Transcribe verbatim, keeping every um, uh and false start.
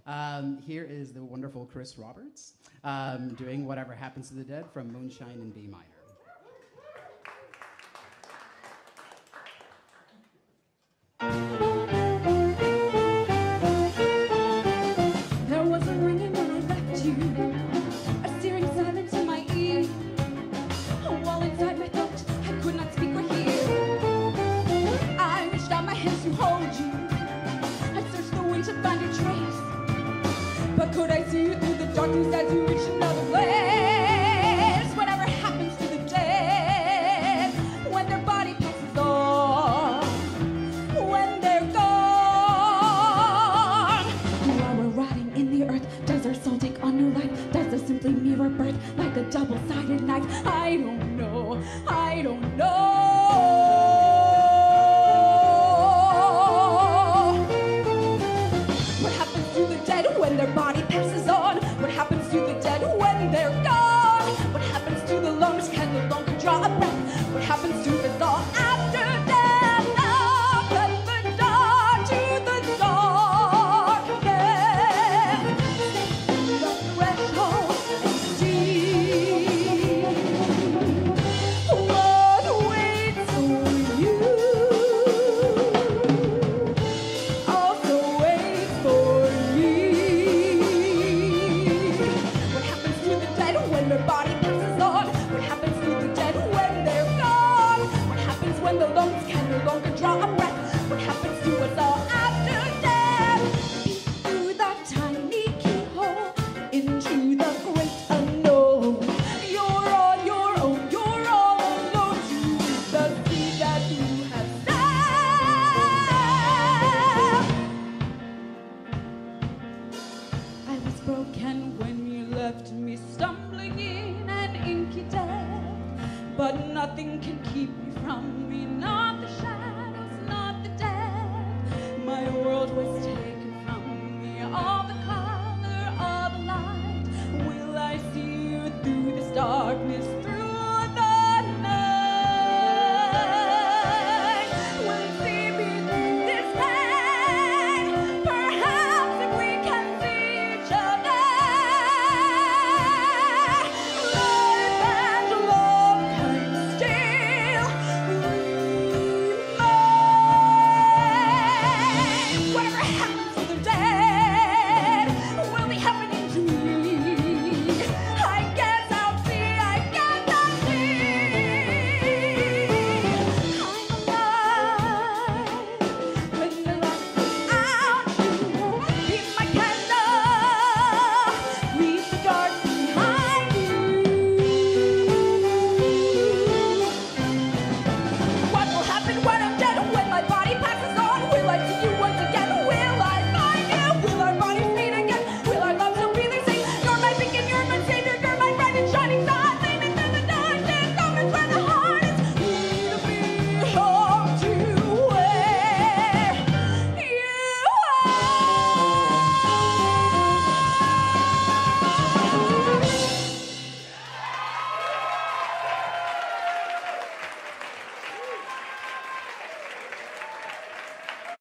Um, here is the wonderful Kris Roberts um, doing Whatever Happens to the Dead from Moonshine in B minor. There was a ringing when I left you, a searing silence in my ear, while inside my throat I could not speak or hear. I reached out my hands to hold you, I searched the wind to find your trace, but could I see you through the darkness as you reached another place? Whatever happens to the dead when their body passes on, when they're gone, while we're rotting in the earth, does our soul take on new life? Does it simply mirror birth like a double-sided knife? I don't know, I don't know. What happens to the dead when their body passes on? What happens to the dead when they're gone? What happens to the lungs? Can no longer draw a breath? What happens to the dawn after death? Open the door to the darkness. Step through the threshold and see what waits for you. Also waits for me. What happens to the dead when their body passes on? What happens to the dead when they're gone? What happens when the lungs can no longer draw a breath? What happens to us all after death? Peek through that tiny keyhole into the great unknown. You're on your own, you're all alone to reap the seed that you have sown. I was broken when you left me stumbling in an inky death, but nothing can keep me from me, not the shadow.